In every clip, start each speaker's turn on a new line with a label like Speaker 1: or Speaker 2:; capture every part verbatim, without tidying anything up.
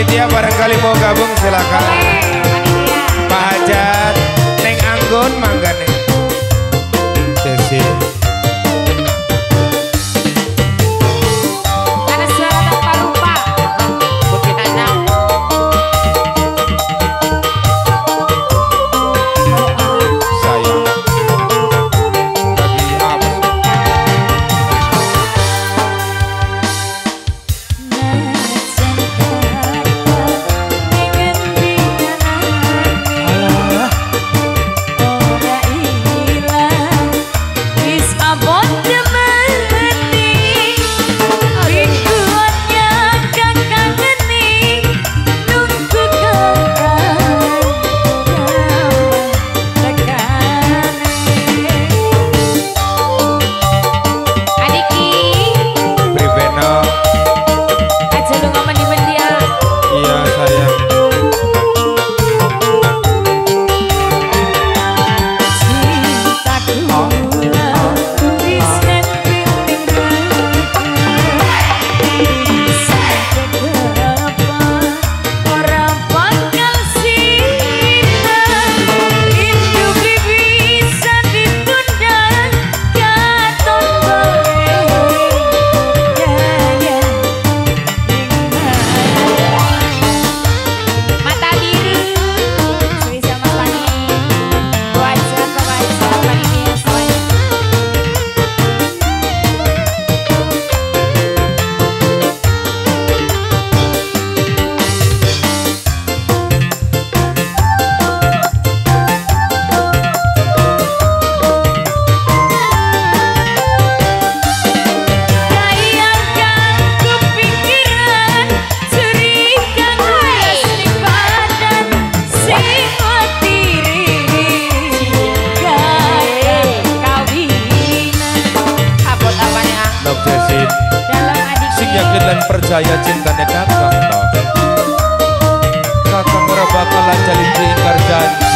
Speaker 1: panitia barangkali mau gabung silakan. Pak Hajat, Neng Anggun mangga nih. Sesi. Percaya cintanya kakak no. Kakak ora bakalan jalin diingkar janji.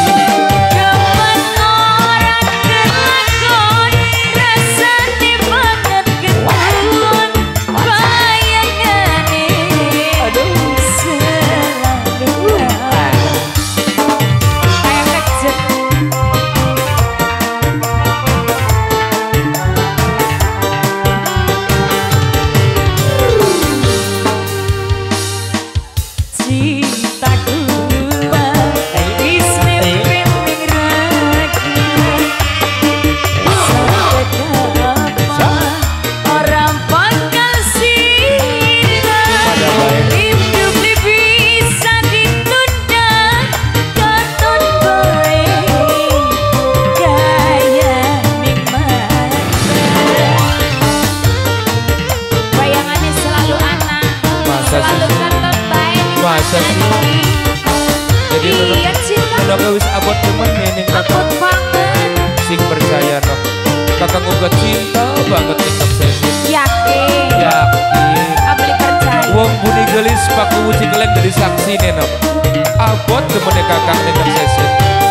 Speaker 1: Masa sih? Jadi udah gak wis abot temen nih kakak sing percaya no. Kakak uga cinta banget nih sesi.
Speaker 2: Yakin?
Speaker 1: Yakin.
Speaker 2: Abli percaya.
Speaker 1: Wong buni gelis paku wuci keleng dari saksi nih no. Abot temennya kakak nih sesi.